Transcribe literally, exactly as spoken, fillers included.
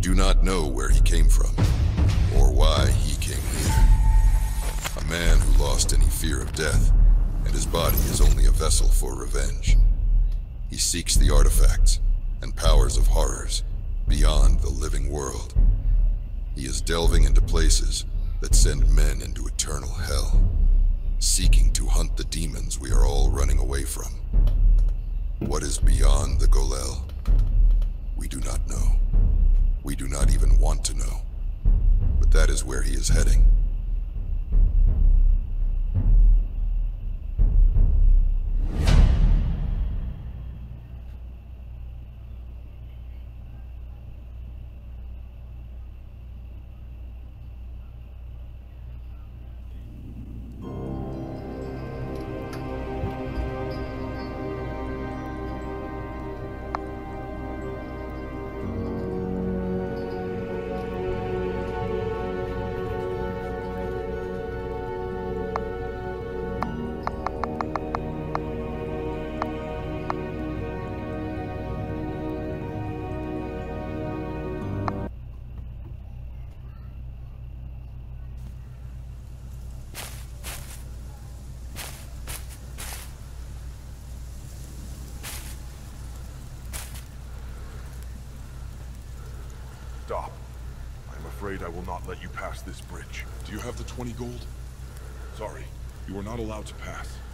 do not know where he came from, or why he came here. A man who lost any fear of death, and his body is only a vessel for revenge. He seeks the artifacts and powers of horrors beyond the living world. He is delving into places that send men into eternal hell, seeking to hunt the demons we are all running away from. What is beyond the Golel? We do not know. We do not even want to know. But that is where he is heading. Stop. I am afraid I will not let you pass this bridge. Do you have the twenty gold? Sorry, you are not allowed to pass.